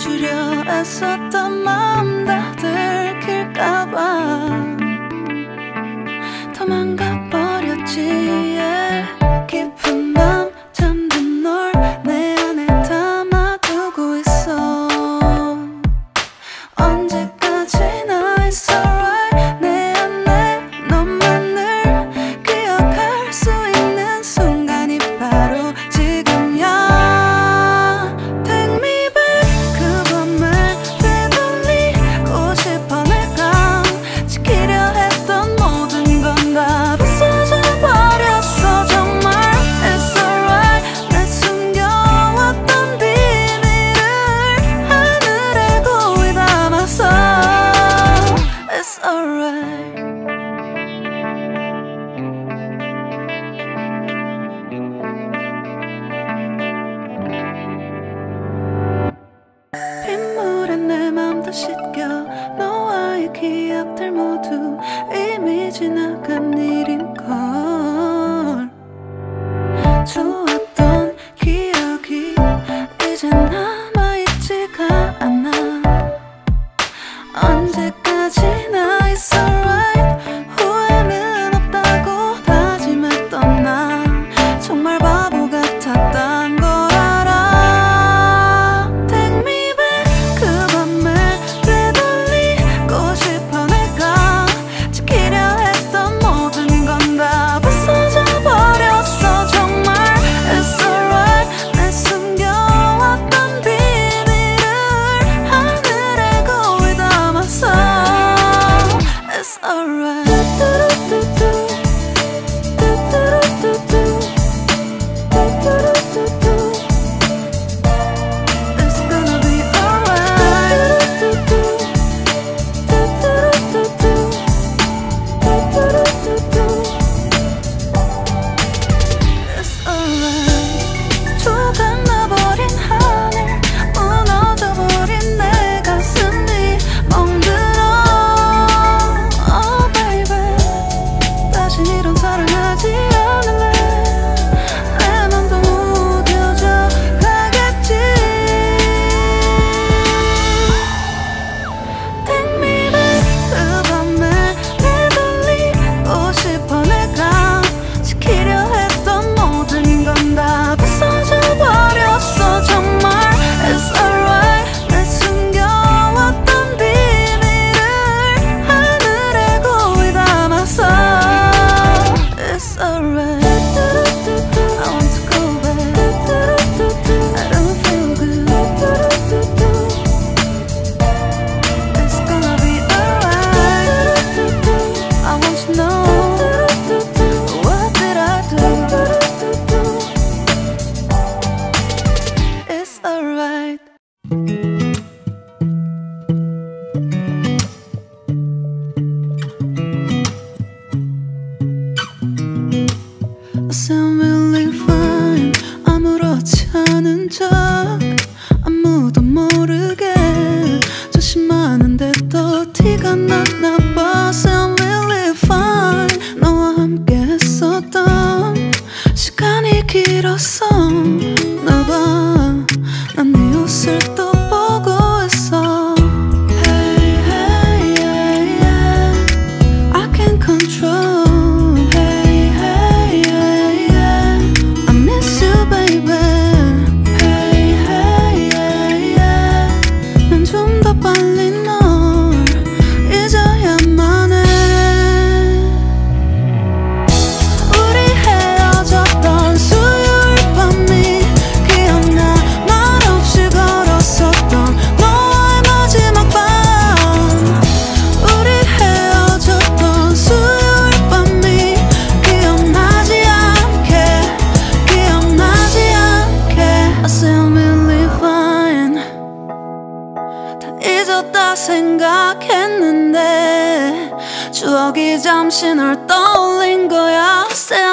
감추려 애썼던 마음 다 들킬까봐 도망가버렸지. yeah. 깊은 밤 잠든 널 내 안에 담아두고 있어. 언제까지나 it's alright. 내 안에 너만을 기억할 수 있는 순간이 바로 지금이야. Take me back. 그 밤을 되돌리고 싶어. 내가 지키려 했던 모든 건 다 부서져 버렸어. 정말 it's alright. 내 숨겨왔던 비밀을 하늘에 고이 담았어. It's alright. 빗물에 내 맘도 씻겨. 너와의 기억들 모두 이미 지나간 일인걸. 좋았던 기억이 이제 남아있지가 않아. 언제까지나 it's alright. 후회는 없다고 다짐했던 나 정말 바보 같았단 걸 알아. Take me back. 그 밤을 되돌리고 싶어. 내가 지키려 했던 모든 건 다 부서져 버렸어. 정말 it's alright. 내 숨겨왔던 비밀을 하늘에 고이 담았어. It's alright. It's gonna be alright. It's alright. 조각나버린 하늘, 무너져버린 내 가슴이 멍들어. Oh baby, 다신 이런 사랑하지 않을래. 내 맘도 무뎌져 가겠지. Take me back. 그 밤을 되돌리고 싶어. 내가 지키려 했던 모든 건 다 부서져 버렸어. 정말 it's alright. 내 숨겨왔던 비밀을 하늘에 고이 담았어. It's alright. I want to go back. I don't feel good. It's gonna be alright. I want to know, what did I do? It's alright. I sound really fine. 아무렇지 않은 척 아무도 모르게 조심하는데 또 티가 났나 봐. Sound really fine. 너와 함께 했었던 시간이 길었어. 나 봐, 난 네 옷을 또 보고 있어. Hey, hey, yeah, yeah. I can't control. Hey, hey, yeah, yeah. I miss you, baby. Hey, hey, yeah, yeah. 난 좀 더 빨리 널 잊어야만 해. 우리 헤어졌던 수요일 밤이 기억나. 말없이 걸었었던 너와의 마지막 밤. 우리 헤어졌던 수요일 밤이 기억나지 않게, 기억나지 않게. I sound really fine. 다 잊었다 생각했는데 추억이 잠시 널 떠올린 거야. Say